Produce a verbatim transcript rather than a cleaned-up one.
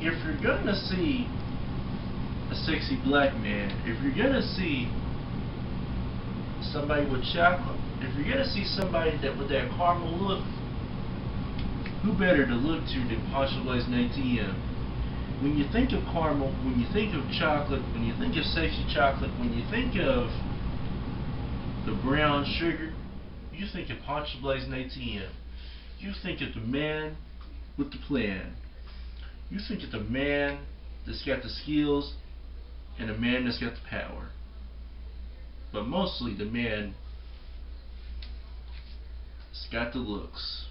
if you're gonna see a sexy black man, if you're gonna see somebody with chocolate, if you're gonna see somebody that with that caramel look, who better to look to than Poncho Blazin A T M? When you think of caramel, when you think of chocolate, when you think of sexy chocolate, when you think of the brown sugar, you think of Poncho Blazin A T M. You think of the man with the plan. You think of the man that's got the skills and the man that's got the power. But mostly the man that's got the looks.